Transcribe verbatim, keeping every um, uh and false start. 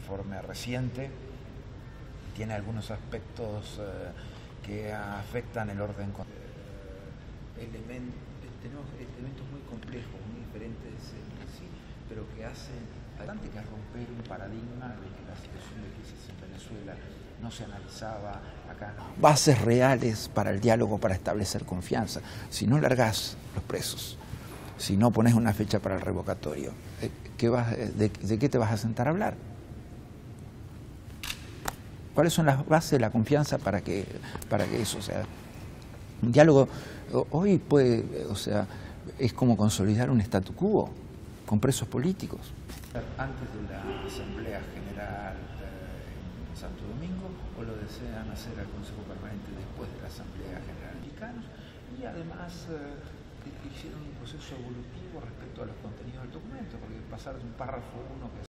informe reciente, tiene algunos aspectos eh, que afectan el orden. Eh, element, tenemos elementos muy complejos, muy diferentes entre sí, pero que hacen adelante que romper un paradigma de que la situación de crisis en Venezuela no se analizaba acá. No. Bases reales para el diálogo, para establecer confianza. Si no largás los presos, si no pones una fecha para el revocatorio, ¿qué vas, de, ¿de qué te vas a sentar a hablar? ¿Cuáles son las bases de la confianza para que, para que eso, o sea, un diálogo hoy puede, o sea, es como consolidar un statu quo con presos políticos? Antes de la Asamblea General eh, en Santo Domingo, o lo desean hacer al Consejo Permanente después de la Asamblea General Mexicanos, y además eh, hicieron un proceso evolutivo respecto a los contenidos del documento, porque pasar de un párrafo uno que